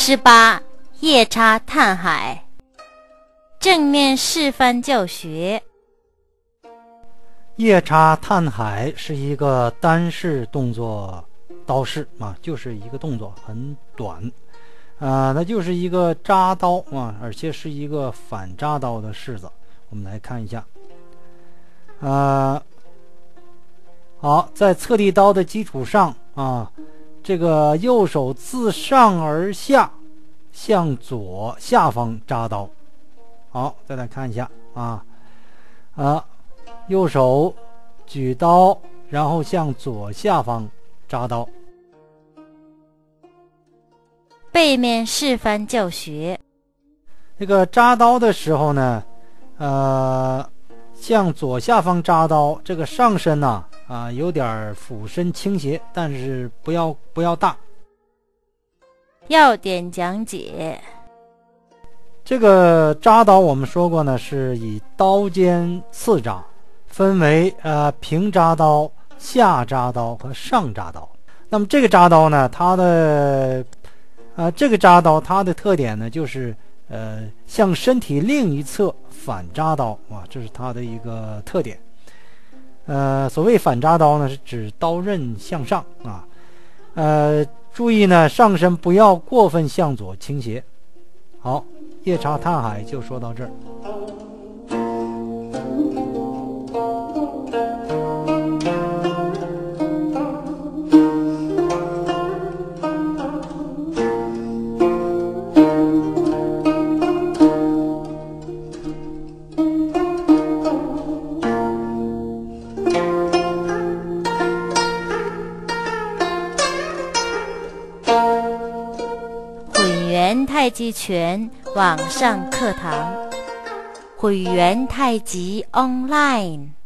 18夜叉探海，正面示范教学。 夜叉探海是一个单式动作刀式就是一个动作很短，它就是一个扎刀而且是一个反扎刀的式子。我们来看一下，好，在侧地刀的基础上这个右手自上而下向左下方扎刀。好，再来看一下右手举刀，然后向左下方扎刀。 背面示范教学。 这个扎刀的时候呢，向左下方扎刀，这个上身有点俯身倾斜，但是不要大。 要点讲解。 这个扎刀我们说过呢，是以刀尖刺扎，分为平扎刀、下扎刀和上扎刀。那么这个扎刀呢，它的特点呢，就是向身体另一侧反扎刀这是它的一个特点。所谓反扎刀呢，是指刀刃向上注意呢，上身不要过分向左倾斜。好，夜叉探海就说到这儿。 混元太极拳网上课堂，混元太极 online。